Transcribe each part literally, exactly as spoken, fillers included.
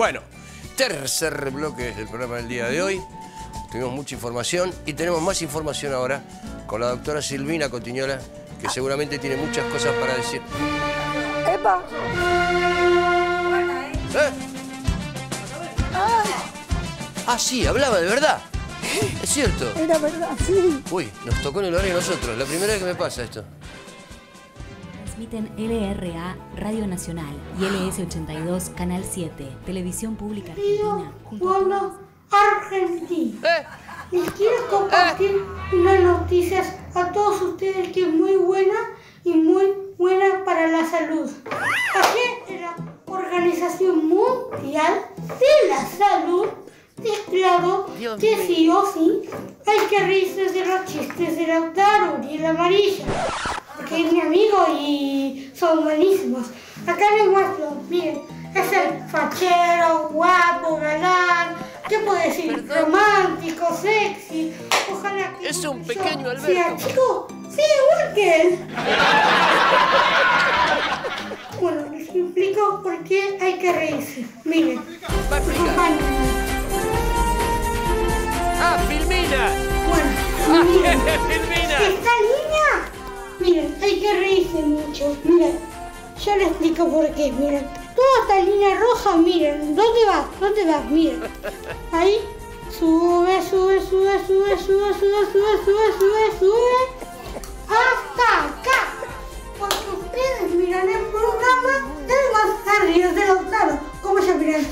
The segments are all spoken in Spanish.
Bueno, tercer bloque del programa del día de hoy. Tuvimos mucha información y tenemos más información ahora con la doctora Silvina Cotiñola, que seguramente tiene muchas cosas para decir. ¡Epa! ¿Eh? Ah, sí, hablaba de verdad. Es cierto. Era verdad, sí. Uy, nos tocó en el horario nosotros. La primera vez que me pasa esto. Transmiten L R A Radio Nacional y L S ochenta y dos Canal siete, Televisión Pública Argentina. Pueblo argentino. ¿Eh? Les quiero compartir unas noticias a todos ustedes que es muy buena y muy buena para la salud. Ayer la Organización Mundial de la Salud declaró Dios que mío. sí o sí hay que reírse de los chistes de Lautaro y el amarillo, porque es mi amigo y son buenísimos. Acá les muestro, miren, es el fachero, guapo, galán, ¿qué puedo decir? Perdón. Romántico, sexy. Ojalá que Es un yo pequeño Alberto. sea chico, sí, igual que él. Bueno, les explico por qué hay que reírse. Miren, Va a explicar. acompáñenme. ¡Ah, Filmina! Bueno, ¡Ah, miren, Filmina! esta niña, miren, hay que reírse mucho. Miren, yo les explico por qué. Miren, toda esta línea roja, miren, ¿dónde vas? ¿Dónde vas? Miren, ahí, sube, sube, sube, sube, sube, sube, sube, sube, sube, sube, hasta acá. Porque ustedes miran el programa del más arriba de Lautaro. ¿Cómo se miran?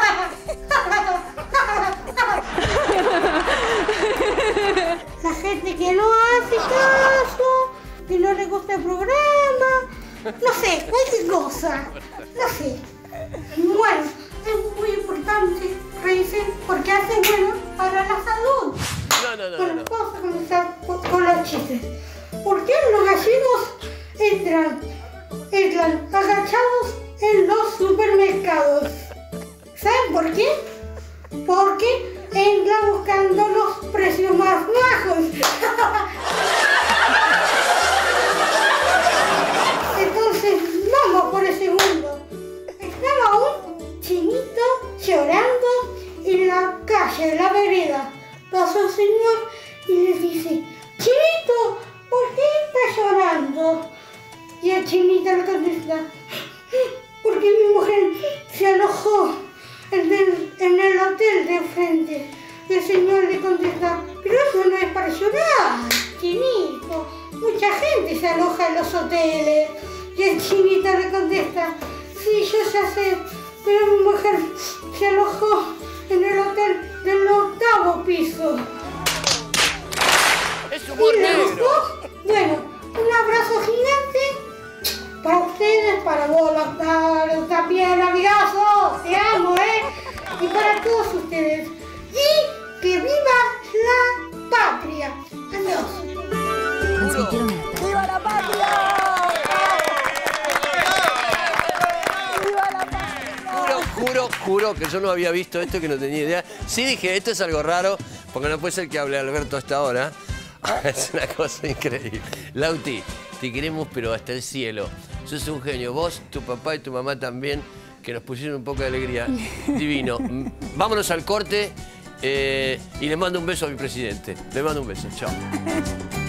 La gente que no hace caso, que no le gusta el programa, no sé, cualquier cosa, no sé. Bueno, es muy importante reírse porque hace bueno para la salud. No, no, no, Bueno, no. vamos a comenzar con, con los chistes. ¿Por qué los gallegos entran, entran agachados en los supermercados? ¿Saben por qué? Porque entran buscando los precios más bajos. Entonces, vamos por el segundo. Estaba un chinito llorando en la calle, en la vereda. Pasó el señor y le dice, chinito, ¿por qué estás llorando? Y el chinito le contesta, porque mi mujer se alojó en el, en el hotel de enfrente. Y el señor le contesta, pero eso no es para llorar, chinito. Mucha gente se aloja en los hoteles. Y el chinito le contesta, sí, yo ya sé, pero mi mujer se alojó en el hotel del octavo piso. Es humor ¿Y les negro. gustó? Bueno, un abrazo gigante para ustedes, para vos, Lautaro, también, amigazos, te amo, ¿eh? Y para todos ustedes. Y que viva la patria. Adiós. Transmitieron a las ¡Viva la patria! ¡Viva la patria! Juro, juro, juro que yo no había visto esto, que no tenía idea. Sí dije, esto es algo raro, porque no puede ser que hable Alberto hasta ahora. Es una cosa increíble. Lauti, te queremos pero hasta el cielo. Sos un genio. Vos, tu papá y tu mamá también, que nos pusieron un poco de alegría. Divino. Mm, Vámonos al corte eh, y le mando un beso a mi presidente. Le mando un beso. Chao.